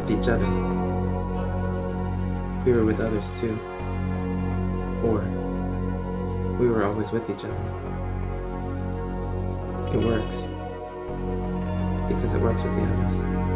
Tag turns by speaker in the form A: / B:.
A: with each other. We were with others too. Or we were always with each other. It works because it works with the others.